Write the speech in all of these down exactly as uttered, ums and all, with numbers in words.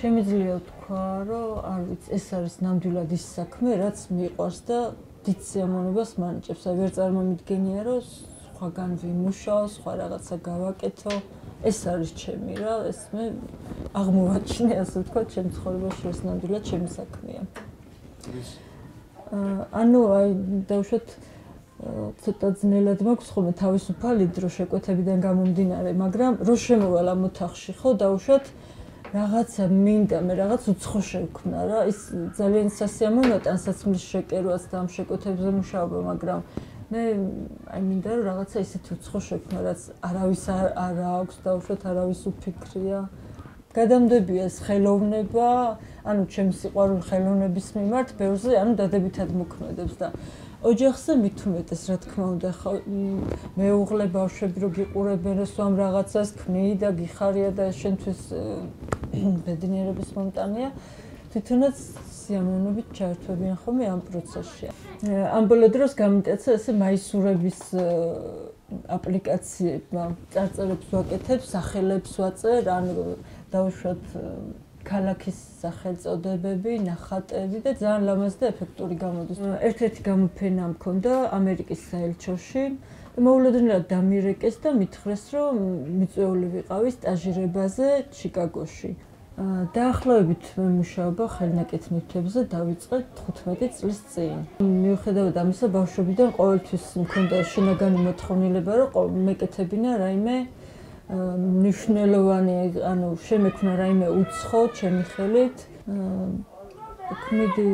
შემიძლია ვთქვა, რომ არ ვიცი, ეს არის ნამდვილად ის საქმე, რაც მიყვარს და დიდ სიამოვნებას მანიჭებს. აი ვერ წარმომიდგენია, რომ სხვაგან ვიმუშაო, სხვა რაღაცა გავაკეთო. ეს არის ჩემი რა, ეს მე აღმოვაჩინე, ასე ვთქვათ, ჩემ ცხოვრებაში ეს ნამდვილად ჩემი საქმეა. ანუ აი დავუშვათ ცოტა ძნელად მაქვს ხოლმე თავისუფალი დრო შეკვეთებიდან გამომდინარე, მაგრამ რო შემოვალ ამ ოთახში, ხო, დავუშვათ რაღაცა მინდა, მე რაღაც უცხო შევქმნა რა, ის ძალიან სასიამოვნოა ტანსაცმლის შეკერვაც და ამ შეკვეთებზე მუშაობა, მაგრამ მე აი მინდა რომ რაღაცა ისეთი უცხო შევქმნა, რაც არავის არ აქვს, დავუშვათ არავის უფიქრია. გადამდებია ეს ხელოვნება, ანუ ჩემი სიყვარული ხელოვნების მიმართ ბევრზე, ანუ დადებითად მოქმედებს და ოჯახზე მით უმეტეს, რა თქმა უნდა, ხო მეუღლე ბავშვები რო გიყურებენ, რომ სვამ რაღაცას ქმნი და გიხარია და შენთვის ბედნიერების მომტანია, თვითონაც სიამოვნებით ჩაერთვებიან ხოლმე ამ პროცესში. ამ ბოლო დროს გამიტაცა ესე მაისურების აპლიკაციებმა, წარწერებს ვაკეთებ, სახელებს ვაწერ, ან დავუშვათ ქალაქის სახელწოდებები, ნახატები და ძალიან ლამაზ და ეფექტური გამოდის. ერთ-ერთი გამოფენა მქონდა ამერიკის საელჩოში. მოულოდნელად დამირეკეს და მითხრეს, რომ მიწვეული ვიყავი სტაჟირებაზე ჩიკაგოში. დაახლოებით მე მუშაობა ხელნაკეთ ნივთებზე დავიწყე თხუთმეტი წლის წინ. მიუხედავად ამისა, ბავშვობიდან ყოველთვის მქონდა შინაგანი მოთხოვნილება, რომ მეკეთებინა რაიმე მნიშვნელოვანი, ანუ შემექმნა რაიმე უცხო ჩემი ხელით. ქმნიდი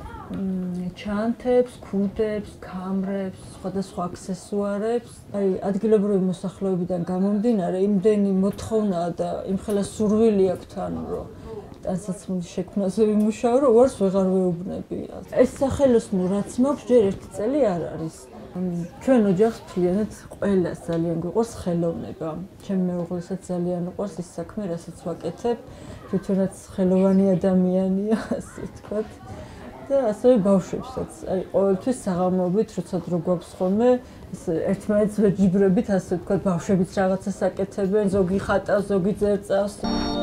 ჩანთებს, ქუდებს, ქამრებს, სხვადასხვა აქსესუარებს. აი ადგილობრივი მოსახლეობიდან გამომდინარე, იმდენი მოთხოვნაა და იმხელა სურვილი აქვს თან, რომ ტანსაცმლის შექმნაზე ვიმუშაო, რომ უარს ვეღარ ვეუბნები. ეს სახელოსნო რაც მაქვს, ჯერ ერთი წელი არ არის. ჩვენ ოჯახს მთლიანად ყველას ძალიან გვიყვარს ხელოვნება. ჩემი მეუღლესაც ძალიან უყვარს ის საქმე, რასაც ვაკეთებ. თვითონაც ხელოვანი ადამიანია, ასე ვთქვათ. და ასევე ბავშვებსაც. აი ყოველთვის საღამოობით, როცა დრო გვაქვს ხოლმე, ერთმანეთს ვეჯიბრებით, ასე ვთქვათ, ბავშვებიც რაღაცას აკეთებენ, ზოგი ხატავს, ზოგი წერწავს.